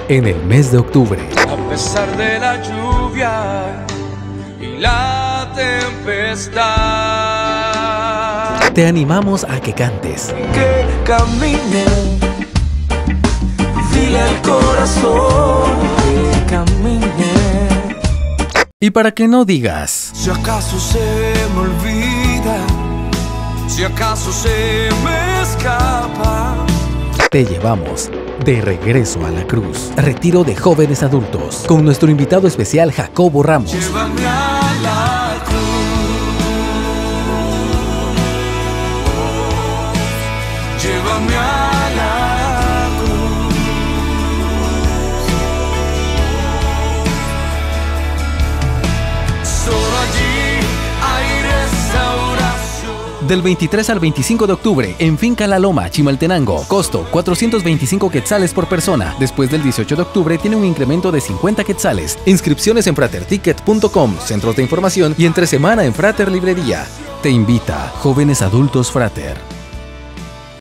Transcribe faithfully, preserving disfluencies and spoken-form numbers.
en el mes de octubre. A pesar de la lluvia y la tempestad, Te animamos a que cantes. que camine, dile al corazón que camine. Y para que no digas, Si acaso se me olvida, si acaso se me escapa, te llevamos de regreso a la cruz. Retiro de jóvenes adultos con nuestro invitado especial Jacobo Ramos. llévame a la cruz. Llévame a la cruz. Solo allí hay restauración. Del veintitrés al veinticinco de octubre en Finca La Loma, Chimaltenango. Costo cuatrocientos veinticinco quetzales por persona. Después del dieciocho de octubre tiene un incremento de cincuenta quetzales. Inscripciones en fraterticket punto com, centros de información y entre semana en Frater Librería. Te invita Jóvenes Adultos Frater.